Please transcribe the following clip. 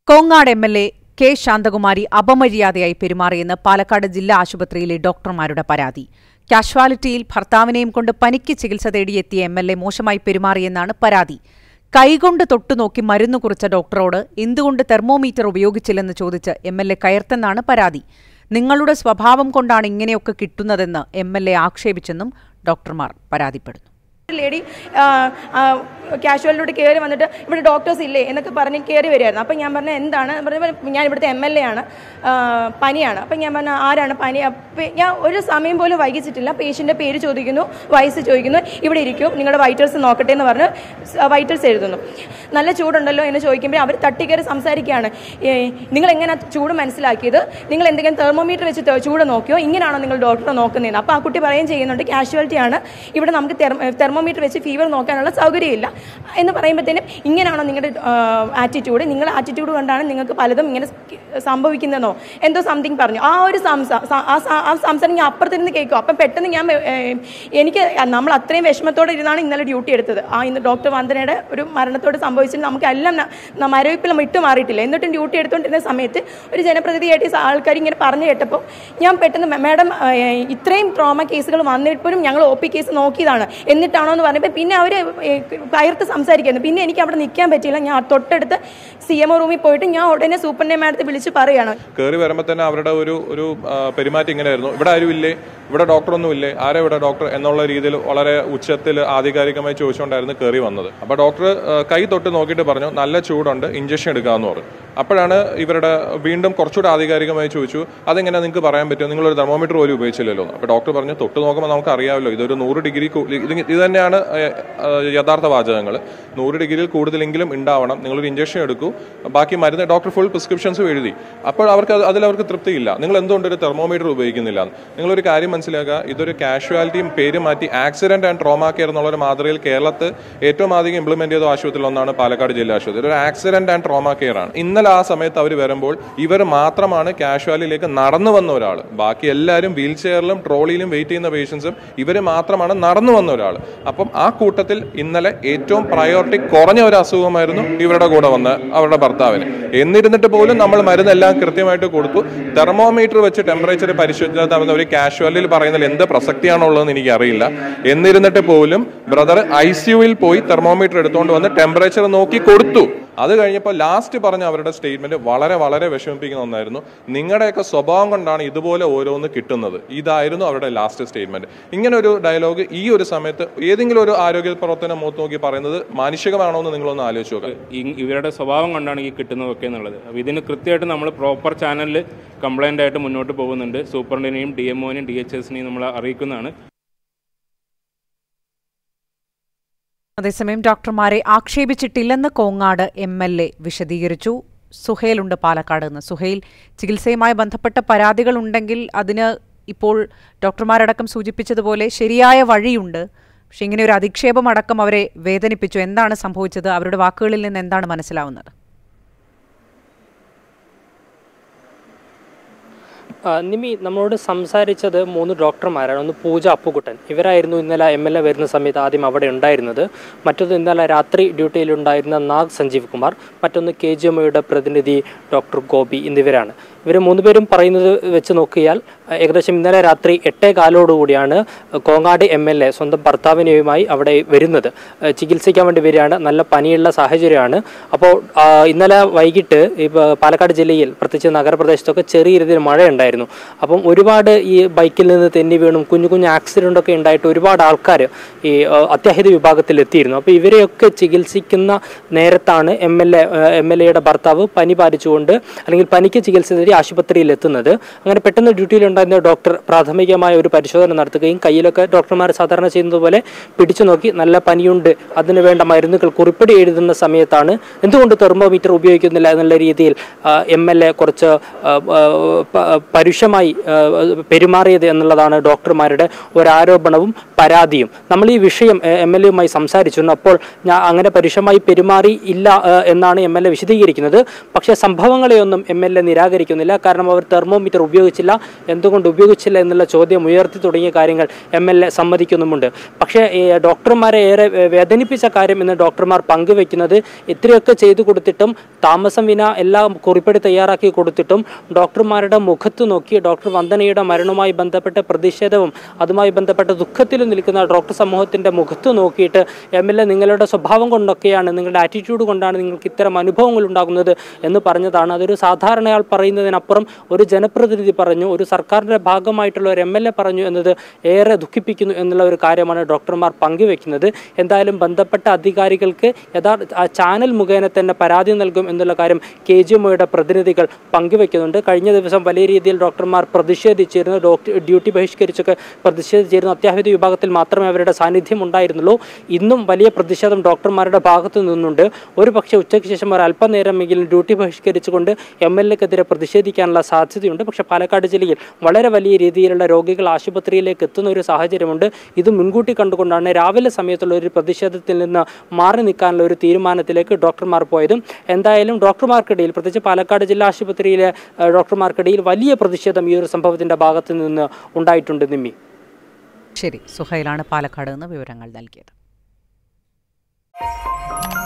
Kongad MLA. K. Shanthakumari അപമര്യാദയായി പെരുമാറിയെന്ന് പാലക്കാട് ജില്ലാ ആശുപത്രിയിലെ ഡോക്ടർമാരുടെ പരാതി. കാഷ്വാലിറ്റിയിൽ ഭർത്താവിനെയും കൊണ്ട് പനിക്ക് ചികിത്സ തേടിയെത്തിയ എം.എൽ.എ. മോശമായി പെരുമാറിയെന്നാണ് പരാതി. കൈകൊണ്ട് തൊട്ടുനോക്കി മരുന്ന് കുറിച്ച ഡോക്ടറോട് എന്തുകൊണ്ട് തെർമോമീറ്റർ ഉപയോഗിച്ചില്ലെന്ന് ചോദിച്ച് എം.എൽ.എ. കയർത്തെന്നാണ് പരാതി. നിങ്ങളുടെ സ്വഭാവം കൊണ്ടാണ് ഇങ്ങനെയൊക്കെ കിട്ടുന്നതെന്ന് എം.എൽ.എ. ആക്ഷേപിച്ചെന്നും ഡോക്ടർമാർ പരാതിപ്പെടുന്നു. ലേഡി കാഷ്വാലിറ്റിയോട് കയറി വന്നിട്ട് ഇവിടെ ഡോക്ടേഴ്സ് ഇല്ലേ എന്നൊക്കെ പറഞ്ഞ് കയറി വരികയായിരുന്നു. അപ്പം ഞാൻ പറഞ്ഞ എന്താണ് ഞാൻ ഇവിടുത്തെ എം.എൽ.എ. ആണ്, പനിയാണ്. അപ്പം ഞാൻ പറഞ്ഞ ആരാണ് പനി? ഞാൻ ഒരു സമയം പോലും വൈകിച്ചിട്ടില്ല. പേഷ്യൻ്റെ പേര് ചോദിക്കുന്നു, വയസ്സ് ചോദിക്കുന്നു, ഇവിടെ ഇരിക്കും, നിങ്ങളുടെ വൈറ്റൽസ് നോക്കട്ടെ എന്ന് പറഞ്ഞ് വൈറ്റൽസ് എഴുതുന്നു. നല്ല ചൂടുണ്ടല്ലോ എന്ന് ചോദിക്കുമ്പോൾ അവർ തട്ടിക്കയറി സംസാരിക്കുകയാണ്. നിങ്ങൾ എങ്ങനെ ചൂട് മനസ്സിലാക്കിയത്? നിങ്ങൾ എന്തെങ്കിലും തെർമോമീറ്റർ വെച്ച് ചൂട് നോക്കിയോ? ഇങ്ങനെയാണോ നിങ്ങൾ ഡോക്ടറെ നോക്കുന്നതെന്ന്? അപ്പോൾ ആ കുട്ടി പറയുകയും ചെയ്യുന്നുണ്ട്, കാഷ്വാലിറ്റിയാണ്, ഇവിടെ നമുക്ക് തെർമോമീറ്റർ വെച്ച് ഫീവർ നോക്കാനുള്ള സൗകര്യമില്ല എന്ന് പറയുമ്പോഴത്തേനും ഇങ്ങനെയാണോ നിങ്ങളുടെ ആറ്റിറ്റ്യൂഡ്? നിങ്ങളുടെ ആറ്റിറ്റ്യൂഡ് കൊണ്ടാണ് നിങ്ങൾക്ക് പലതും ഇങ്ങനെ സംഭവിക്കുന്നതെന്നോ എന്തോ സംതിങ് പറഞ്ഞു. ആ ഒരു സംസാരം ഞാൻ അപ്പുറത്തിരുന്ന് കേൾക്കും. അപ്പം പെട്ടെന്ന് എനിക്ക് നമ്മൾ അത്രയും വിഷമത്തോടെ ഇരുന്നാണ് ഇന്നലെ ഡ്യൂട്ടി എടുത്തത്. ഇന്ന് ഡോക്ടർ വന്ദനയുടെ ഒരു മരണത്തോട് സംഭവിച്ചിട്ട് നമുക്കെല്ലാം മരവിപ്പിൽ ഇട്ട് മാറിയിട്ടില്ല. എന്നിട്ടും ഡ്യൂട്ടി എടുത്തുകൊണ്ടിരുന്ന സമയത്ത് ഒരു ജനപ്രതിനിധിയായിട്ട് ആൾക്കാർ ഇങ്ങനെ പറഞ്ഞു കേട്ടപ്പോൾ ഞാൻ പെട്ടെന്ന് മാഡം ഇത്രയും ട്രോമ കേസുകൾ വന്നിട്ടും ഞങ്ങൾ OP കേസ് നോക്കിയതാണ് എന്നിട്ടാണോ എന്ന് പറഞ്ഞപ്പോൾ പിന്നെ അവർ കയർത്ത് സംസാരിക്കുന്നു. പിന്നെ എനിക്ക് അവിടെ നിൽക്കാൻ പറ്റിയില്ല. ഞാൻ തൊട്ടടുത്ത് CMO റൂമിൽ പോയിട്ട് ഞാൻ ഉടനെ സൂപ്പറിനെ മാഡത്തെ വിളിച്ച് പറയുകയാണ്. കയറി വരുമ്പോൾ തന്നെ അവരുടെ ഒരു പെരുമാറ്റം ഇങ്ങനെയായിരുന്നു. ഇവിടെ ആരും ഇല്ലേ, ഇവിടെ ഡോക്ടറൊന്നും ഇല്ലേ, ആരാ ഇവിടെ ഡോക്ടർ എന്നുള്ള രീതിയിൽ വളരെ ഉച്ചത്തിൽ ആധികാരികമായി ചോദിച്ചുകൊണ്ടായിരുന്നു കയറി വന്നത്. അപ്പോൾ ഡോക്ടർ കൈ തൊട്ട് നോക്കിയിട്ട് പറഞ്ഞു നല്ല ചൂടുണ്ട്, ഇഞ്ചക്ഷൻ എടുക്കാമെന്ന് പറഞ്ഞു. അപ്പോഴാണ് ഇവരുടെ വീണ്ടും കുറച്ചുകൂടെ ആധികാരികമായി ചോദിച്ചു, അതെങ്ങനെ നിങ്ങൾക്ക് പറയാൻ പറ്റുമോ, നിങ്ങളൊരു തെർമോമീറ്റർ പോലും ഉപയോഗിച്ചില്ലല്ലോ. അപ്പോൾ ഡോക്ടർ പറഞ്ഞു തൊട്ട് നോക്കുമ്പോൾ നമുക്ക് അറിയാമല്ലോ, ഇതൊരു 100 ഡിഗ്രി ഇത് തന്നെയാണ് യഥാർത്ഥ വാചകങ്ങൾ. 100 ഡിഗ്രിയിൽ കൂടുതലെങ്കിലും ഉണ്ടാവണം, നിങ്ങളൊരു ഇഞ്ചക്ഷൻ എടുക്കൂ, ബാക്കി മരുന്ന് ഡോക്ടർ ഫുൾ പ്രിസ്ക്രിപ്ഷൻസും എഴുതി. അപ്പോൾ അതിലവർക്ക് തൃപ്തിയില്ല. നിങ്ങൾ എന്തുകൊണ്ട് ഒരു തെർമോമീറ്റർ ഉപയോഗിക്കുന്നില്ല? നിങ്ങളൊരു കാര്യം മനസ്സിലാക്കുക, ഇതൊരു കാഷ്വാലിറ്റിയും പേര് മാറ്റി ആക്സിഡന്റ് ആൻഡ് ട്രോമാ കെയർ എന്നുള്ളൊരു മാതൃകയിൽ കേരളത്തിൽ ഏറ്റവും അധികം ഇംപ്ലിമെന്റ് ചെയ്ത ആശുപത്രിയിൽ ഒന്നാണ് പാലക്കാട് ജില്ലാ ആശുപത്രി. ഒരു ആക്സിഡന്റ് ആൻഡ് ട്രോമാ കെയർ ആണ്. ഇന്നലെ ആ സമയത്ത് അവർ വരുമ്പോൾ ഇവർ മാത്രമാണ് കാഷ്വാലിറ്റിയിലേക്ക് നടന്നു വന്ന ഒരാൾ. ബാക്കി എല്ലാവരും വീൽ ചെയറിലും ട്രോളിയിലും വെയിറ്റ് ചെയ്യുന്ന പേഷ്യൻസും ഇവർ മാത്രമാണ് നടന്നു വന്ന ഒരാൾ. അപ്പം ആ കൂട്ടത്തിൽ ഇന്നലെ ഏറ്റവും പ്രയോറിറ്റി കുറഞ്ഞ ഒരു അസുഖമായിരുന്നു ഇവരുടെ കൂടെ വന്ന അവരുടെ ഭർത്താവിന്. എന്നിരുന്നിട്ട് പോലും നമ്മൾ മരുന്നെല്ലാം കൃത്യമായിട്ട് കൊടുത്തു. തെർമോമീറ്റർ വെച്ച് ടെമ്പറേച്ചർ പരിശോധിച്ചാൽ ഒരു കാഷ്വാലിറ്റിയിൽ പറയുന്നതിൽ എന്ത് പ്രസക്തിയാണുള്ളതെന്ന് എനിക്കറിയില്ല. എന്നിരുന്നിട്ട് പോലും ബ്രദർ ICUവിൽ പോയി തെർമോമീറ്റർ എടുത്തുകൊണ്ട് വന്ന് ടെമ്പറേച്ചർ നോക്കി കൊടുത്തു. അത് കഴിഞ്ഞപ്പോൾ ലാസ്റ്റ് പറഞ്ഞ അവരുടെ സ്റ്റേറ്റ്മെന്റ് വളരെ വളരെ വിഷമിപ്പിക്കുന്ന ഒന്നായിരുന്നു. നിങ്ങളുടെയൊക്കെ സ്വഭാവം കൊണ്ടാണ് ഇതുപോലെ ഓരോന്ന് കിട്ടുന്നത്. ഇതായിരുന്നു അവരുടെ ലാസ്റ്റ് സ്റ്റേറ്റ്മെന്റ്. ഇങ്ങനെ ഒരു ഡയലോഗ് ഈ ഒരു സമയത്ത് ഏതെങ്കിലും ഒരു ആരോഗ്യ പ്രവർത്തനം മുഖത്ത് നോക്കി പറയുന്നത് മാനുഷികമാണോ എന്ന് നിങ്ങളൊന്ന് ആലോചിച്ച് നോക്കുക. ഇവരുടെ സ്വഭാവം കൊണ്ടാണ് ഈ കിട്ടുന്നതൊക്കെ എന്നുള്ളത്. ഇതിന് കൃത്യമായിട്ട് നമ്മൾ പ്രോപ്പർ ചാനലിൽ കംപ്ലൈൻ്റ് ആയിട്ട് മുന്നോട്ട് പോകുന്നുണ്ട്. സൂപ്രണ്ടിനെയും DMOനെയും DHSനെയും നമ്മൾ അറിയിക്കുന്നതാണ്. അതേസമയം ഡോക്ടർമാരെ ആക്ഷേപിച്ചിട്ടില്ലെന്ന് കോങ്ങാട് എം.എൽ.എ. വിശദീകരിച്ചു. സുഹേലുണ്ട് പാലക്കാട് നിന്ന്. സുഹേൽ, ചികിത്സയുമായി ബന്ധപ്പെട്ട പരാതികളുണ്ടെങ്കിൽ അതിന് ഇപ്പോൾ ഡോക്ടർമാരടക്കം സൂചിപ്പിച്ചതുപോലെ ശരിയായ വഴിയുണ്ട്. പക്ഷെ ഇങ്ങനെ ഒരു അധിക്ഷേപം അടക്കം അവരെ വേദനിപ്പിച്ചു. എന്താണ് സംഭവിച്ചത്? അവരുടെ വാക്കുകളിൽ നിന്ന് എന്താണ് മനസ്സിലാവുന്നത്? നിമി, നമ്മളോട് സംസാരിച്ചത് 3 ഡോക്ടർമാരാണ്. ഒന്ന് പൂജ അപ്പുകുട്ടൻ, ഇവരായിരുന്നു ഇന്നലെ MLA വരുന്ന സമയത്ത് ആദ്യം അവിടെ ഉണ്ടായിരുന്നത്. മറ്റൊന്ന് ഇന്നലെ രാത്രി ഡ്യൂട്ടിയിലുണ്ടായിരുന്ന നാഗ് സഞ്ജീവ് കുമാർ, മറ്റൊന്ന് KGMOയുടെ പ്രതിനിധി ഡോക്ടർ ഗോപി എന്നിവരാണ്. ഇവർ 3 പേരും പറയുന്നത് വെച്ച് നോക്കിയാൽ ഏകദേശം ഇന്നലെ രാത്രി 8:15 കോങ്ങാട് MLA സ്വന്തം ഭർത്താവിനെയുമായി അവിടെ വരുന്നത്. ചികിത്സിക്കാൻ വേണ്ടി വരികയാണ്. നല്ല പനിയുള്ള സാഹചര്യമാണ്. അപ്പോൾ ഇന്നലെ വൈകിട്ട് പാലക്കാട് ജില്ലയിൽ പ്രത്യേകിച്ച് നഗരപ്രദേശത്തൊക്കെ ചെറിയ രീതിയിൽ മഴയുണ്ടായിരുന്നു. അപ്പം ഒരുപാട് ഈ ബൈക്കിൽ നിന്ന് തെന്നി വീണും കുഞ്ഞു കുഞ്ഞു ആക്സിഡൻ്റൊക്കെ ഉണ്ടായിട്ട് ഒരുപാട് ആൾക്കാർ ഈ അത്യാഹിത വിഭാഗത്തിൽ എത്തിയിരുന്നു. അപ്പോൾ ഇവരെയൊക്കെ ചികിത്സിക്കുന്ന നേരത്താണ് MLAയുടെ ഭർത്താവ് പനി ബാധിച്ചുകൊണ്ട് അല്ലെങ്കിൽ പനിക്ക് ചികിത്സ തേടി ആശുപത്രിയിൽ എത്തുന്നത്. അങ്ങനെ പെട്ടെന്ന് ഡ്യൂട്ടിയിലുണ്ടായിരുന്ന ഡോക്ടർ പ്രാഥമികമായ ഒരു പരിശോധന നടത്തുകയും കയ്യിലൊക്കെ ഡോക്ടർമാർ സാധാരണ ചെയ്യുന്നത് പോലെ പിടിച്ചു നോക്കി നല്ല പനിയുണ്ട്, അതിന് വേണ്ട മരുന്നുകൾ കുറിപ്പടി എഴുതുന്ന സമയത്താണ് എന്തുകൊണ്ട് തെർമോമീറ്റർ ഉപയോഗിക്കുന്നില്ല എന്നുള്ള രീതിയിൽ MLA കുറച്ച് പരുഷമായി പെരുമാറിയത് എന്നുള്ളതാണ് ഡോക്ടർമാരുടെ ഒരാരോപണവും പരാതിയും. നമ്മൾ ഈ വിഷയം MLAയുമായി സംസാരിച്ചിരുന്നു. അപ്പോൾ ഞാൻ അങ്ങനെ പരുഷമായി പെരുമാറി ഇല്ല എന്നാണ് MLA വിശദീകരിക്കുന്നത്. പക്ഷേ സംഭവങ്ങളെയൊന്നും MLA നിരാകരിക്കുന്നില്ല. കാരണം അവർ തെർമോമീറ്റർ ഉപയോഗിച്ചില്ല, എന്തുകൊണ്ട് ഉപയോഗിച്ചില്ല എന്നുള്ള ചോദ്യം ഉയർത്തി തുടങ്ങിയ കാര്യങ്ങൾ MLA സമ്മതിക്കുന്നുമുണ്ട്. പക്ഷേ ഡോക്ടർമാരെ ഏറെ വേദനിപ്പിച്ച കാര്യം എന്ന് ഡോക്ടർമാർ പങ്കുവെക്കുന്നത് ഇത്രയൊക്കെ ചെയ്തു കൊടുത്തിട്ടും താമസം വിന എല്ലാം കുറിപ്പടി തയ്യാറാക്കി കൊടുത്തിട്ടും ഡോക്ടർമാരുടെ മുഖത്ത് നോക്കി ഡോക്ടർ വന്ദനയുടെ മരണവുമായി ബന്ധപ്പെട്ട പ്രതിഷേധവും അതുമായി ബന്ധപ്പെട്ട ദുഃഖത്തിലും നിൽക്കുന്ന ഡോക്ടർ സമൂഹത്തിൻ്റെ മുഖത്ത് നോക്കിയിട്ട് MLA നിങ്ങളുടെ സ്വഭാവം കൊണ്ടൊക്കെയാണ്, നിങ്ങളുടെ ആറ്റിറ്റ്യൂഡ് കൊണ്ടാണ് നിങ്ങൾക്ക് ഇത്തരം അനുഭവങ്ങൾ ഉണ്ടാകുന്നത് എന്ന് പറഞ്ഞതാണ്. അതൊരു സാധാരണയാൾ പറയുന്നതിനപ്പുറം ഒരു ജനപ്രതിനിധി പറഞ്ഞു, ഒരു സർക്കാരിൻ്റെ ഭാഗമായിട്ടുള്ള ഒരു MLA പറഞ്ഞു എന്നത് ഏറെ ദുഃഖിപ്പിക്കുന്നു എന്നുള്ള ഒരു കാര്യമാണ് ഡോക്ടർമാർ പങ്കുവെക്കുന്നത്. എന്തായാലും ബന്ധപ്പെട്ട അധികാരികൾക്ക് ചാനൽ മുഖേന തന്നെ പരാതി നൽകും എന്നുള്ള കാര്യം KGMOയുടെ പ്രതിനിധികൾ പങ്കുവെക്കുന്നുണ്ട്. കഴിഞ്ഞ ദിവസം വലിയ രീതിയിൽ ഡോക്ടർമാർ പ്രതിഷേധിച്ചിരുന്നു, ഡ്യൂട്ടി ബഹിഷ്കരിച്ചൊക്കെ പ്രതിഷേധിച്ചിരുന്നു. അത്യാഹിത വിഭാഗത്തിൽ മാത്രമേ അവരുടെ സാന്നിധ്യം ഉണ്ടായിരുന്നുള്ളൂ. ഇന്നും വലിയ പ്രതിഷേധം ഡോക്ടർമാരുടെ ഭാഗത്തു നിന്നുണ്ട്. ഒരു പക്ഷേ ഉച്ചയ്ക്ക് ശേഷം ഒരു അല്പനേരമെങ്കിലും ഡ്യൂട്ടി ബഹിഷ്കരിച്ചുകൊണ്ട് MLAക്കെതിരെ പ്രതിഷേധിക്കാനുള്ള സാധ്യതയുണ്ട്. പക്ഷേ പാലക്കാട് ജില്ലയിൽ വളരെ വലിയ രീതിയിലുള്ള രോഗികൾ ആശുപത്രിയിലേക്ക് എത്തുന്ന ഒരു സാഹചര്യമുണ്ട്. ഇത് മുൻകൂട്ടി കണ്ടുകൊണ്ടാണ് രാവിലെ സമയത്തുള്ള ഒരു പ്രതിഷേധത്തിൽ നിന്ന് മാറി നിൽക്കാനുള്ള ഒരു തീരുമാനത്തിലേക്ക് ഡോക്ടർമാർ പോയതും. എന്തായാലും ഡോക്ടർമാർക്കിടയിൽ, പ്രത്യേകിച്ച് പാലക്കാട് ജില്ലാ ആശുപത്രിയിലെ ഡോക്ടർമാർക്കിടയിൽ വലിയ പ്രതിഷേധം ഈ ഒരു സംഭവത്തിൻ്റെ ഭാഗത്ത് നിന്ന് ഉണ്ടായിട്ടുണ്ട്. നിമ്മി. ശരി, സുഹൈലാണ് പാലക്കാട് നിന്ന് വിവരങ്ങൾ നൽകിയത്.